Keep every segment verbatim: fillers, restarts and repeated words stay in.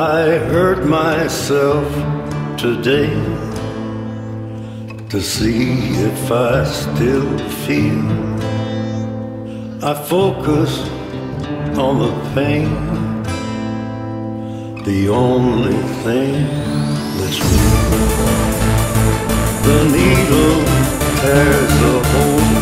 I hurt myself today to see if I still feel. I focus on the pain, the only thing that's real. The needle tears a hole,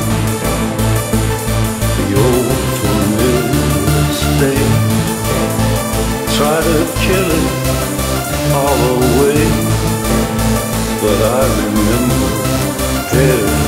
the old familiar stain. Try to kill it all away, but I remember every